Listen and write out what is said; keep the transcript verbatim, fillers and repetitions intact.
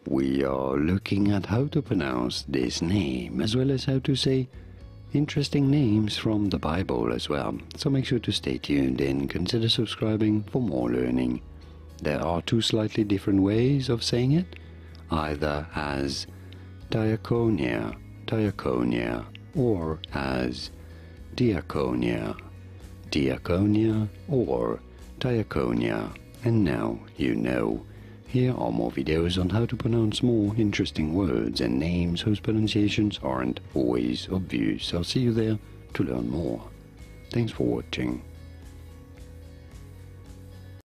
we are looking at how to pronounce this name, as well as how to say interesting names from the Bible as well. So make sure to stay tuned and consider subscribing for more learning. There are two slightly different ways of saying it, either as Diakonia, Diakonia, or as Diakonia, Diakonia, or Diakonia. And now you know. Here are more videos on how to pronounce more interesting words and names whose pronunciations aren't always obvious. I'll see you there to learn more. Thanks for watching.